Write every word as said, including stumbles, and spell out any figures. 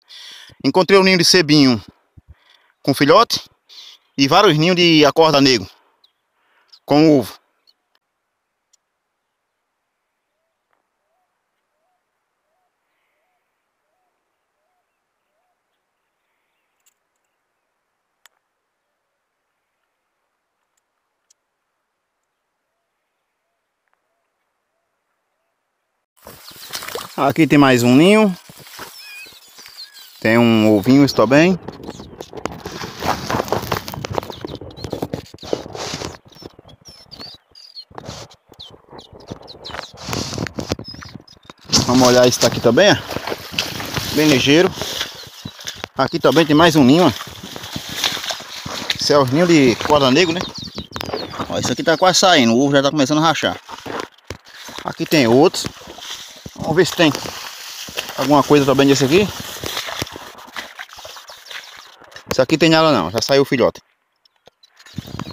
Encontrei um ninho de cebinho com filhote e vários ninhos de acorda negro com ovo. Aqui tem mais um ninho. Tem um ovinho, estou bem. Vamos olhar esse daqui também, ó. Bem ligeiro. Aqui também tem mais um ninho, ó. Esse é o ninho de corda negro, né? Ó, isso aqui tá quase saindo, o ovo já tá começando a rachar. Aqui tem outros. Vamos ver se tem alguma coisa também desse aqui. Isso aqui tem nada não, já saiu o filhote.